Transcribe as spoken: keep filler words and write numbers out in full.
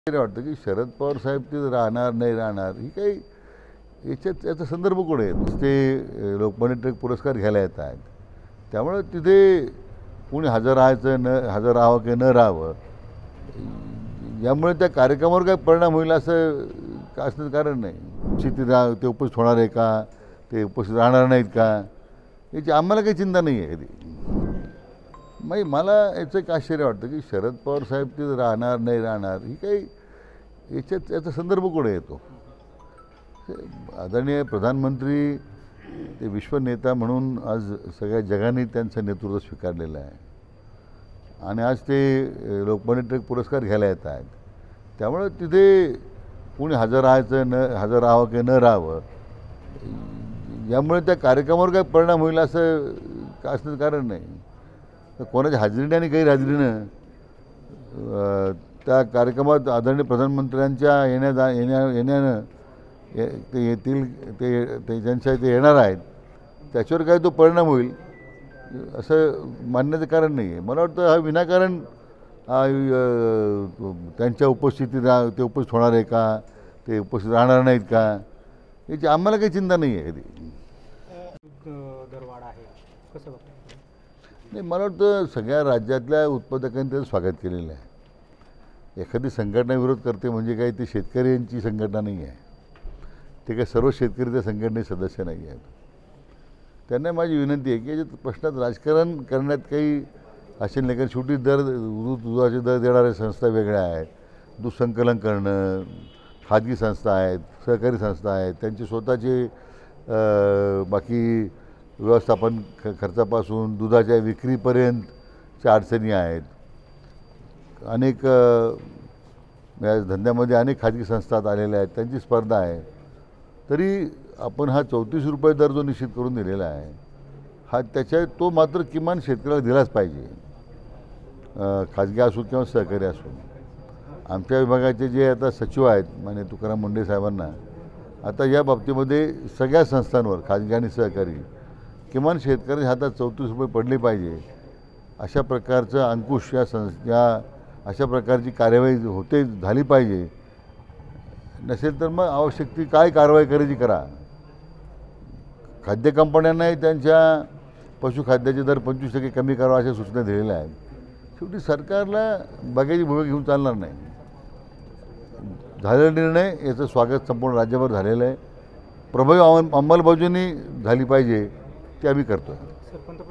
वाटतं की शरद पवार साहेब ते राहणार नाही राहणार ही काही याच्यात याचा संदर्भ कोण आहे. नुसते लोकमान्य टिळक पुरस्कार घ्यायला येत आहेत, त्यामुळे तिथे कोणी हजर राहायचं न हजर राहावं की न राहावं यामुळे त्या कार्यक्रमावर काय परिणाम होईल असं असण्याचं कारण नाही. उपस्थिती राह ते उपस्थित होणार आहे का, ते उपस्थित राहणार नाहीत का, याची आम्हाला काही चिंता नाही आहे कधी. मग मला याचं एक आश्चर्य वाटतं की शरद पवार साहेब ते राहणार नाही राहणार ही काही याच्यात याचा संदर्भ कोण येतो. आदरणीय प्रधानमंत्री ते विश्वनेता म्हणून आज सगळ्या जगाने त्यांचं नेतृत्व स्वीकारलेलं आहे आणि आज ते लोकमान्य टिळक पुरस्कार घ्यायला येत आहेत, त्यामुळे तिथे कोणी हजर राहायचं न हजर राहावं की न राहावं यामुळे त्या कार्यक्रमावर काय परिणाम होईल असं असण्याचं कारण नाही. तर कोणाच्या हाजरीने आणि गैरहजेरीनं त्या कार्यक्रमात आदरणीय प्रधानमंत्र्यांच्या येण्या जा येण्या येण्यानं ये ते येतील ते ते ज्यांच्या इथे येणार आहेत त्याच्यावर काय तो परिणाम होईल असं मानण्याचं कारण नाही आहे. मला वाटतं हा विनाकारण त्यांच्या उपस्थितीत रा ते उपस्थित होणार आहे का, ते उपस्थित राहणार नाहीत का, याची आम्हाला काही चिंता नाही आहे कधी. दरवाढ आहे कसं बघताय? नाही, मला वाटतं सगळ्या राज्यातल्या उत्पादकांनी त्याचं स्वागत केलेलं आहे. एखादी संघटना विरोध करते म्हणजे काही ती शेतकऱ्यांची संघटना नाही आहे, ते काही सर्व शेतकरी त्या संघटनेचे सदस्य नाही आहेत. त्यांना माझी विनंती आहे की याच्यात प्रश्नात राजकारण करण्यात काही असे नाही, कारण शेवटी दर दूध दुधाचे दर देणाऱ्या संस्था वेगळ्या आहेत, दूध संकलन करणं खाजगी संस्था आहेत, सहकारी संस्था आहेत, त्यांचे स्वतःचे बाकी व्यवस्थापन ख खर्चापासून दुधाच्या विक्रीपर्यंतच्या अडचणी आहेत. अनेक या धंद्यामध्ये अनेक खाजगी संस्था आलेल्या आहेत, त्यांची स्पर्धा आहे. तरी आपण हा चौतीस रुपये दर जो निश्चित करून दिलेला आहे हा त्याच्या तो मात्र किमान शेतकऱ्याला दिलाच पाहिजे, खाजगी असो किंवा सहकारी असो. आमच्या विभागाचे जे आता सचिव आहेत माननीय तुकाराम मुंडे साहेबांना आता या बाबतीमध्ये सगळ्या संस्थांवर खाजगी आणि सहकारी किमान शेतकऱ्याच्या हातात चौतीस रुपये पडले पाहिजे अशा प्रकारचं अंकुश या सं या अशा प्रकारची कार्यवाही होते झाली पाहिजे. नसेल तर मग आवश्यक ती काय कारवाई करायची करा. खाद्य कंपन्यांनाही त्यांच्या पशुखाद्याचे दर पंचवीस टक्के कमी करावा अशा सूचना दिलेल्या आहेत. शेवटी सरकारला बघायची भूमिका घेऊन चालणार नाही. झालेला निर्णय याचं स्वागत संपूर्ण राज्यभर झालेलं आहे. प्रभावी अंमलबजावणी झाली पाहिजे ते आम्ही करतो.